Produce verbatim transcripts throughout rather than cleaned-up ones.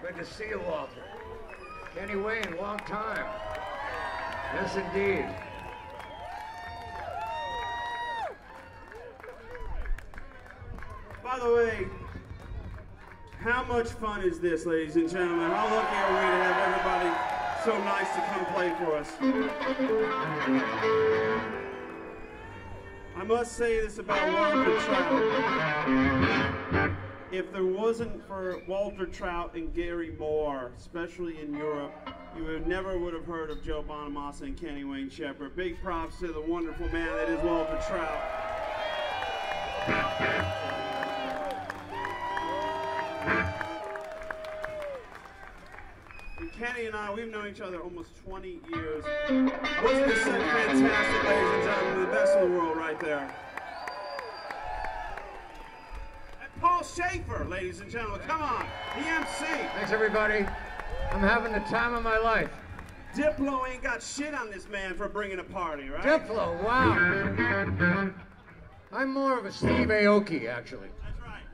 Good to see you, Walter. Kenny Wayne, long time. Yes, indeed. By the way, how much fun is this, ladies and gentlemen? How lucky are we to have everybody so nice to come play for us? I must say this about Walter Trout. If there wasn't for Walter Trout and Gary Moore, especially in Europe, you would never would have heard of Joe Bonamassa and Kenny Wayne Shepherd. Big props to the wonderful man that is Walter Trout. And Kenny and I, we've known each other almost twenty years. Wasn't this fantastic, ladies and gentlemen? The best in the world right there. Paul Shaffer, ladies and gentlemen, come on, the M C. Thanks, everybody. I'm having the time of my life. Diplo ain't got shit on this man for bringing a party, right? Diplo, wow. I'm more of a Steve Aoki, actually. That's right.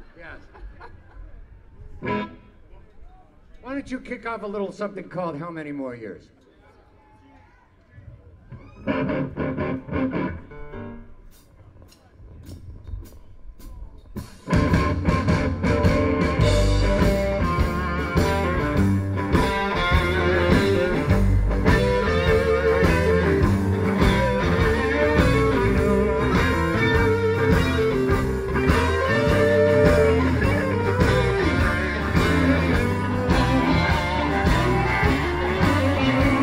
Yes. Why don't you kick off a little something called How Many More Years? Thank you.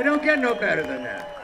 It don't get no better than that.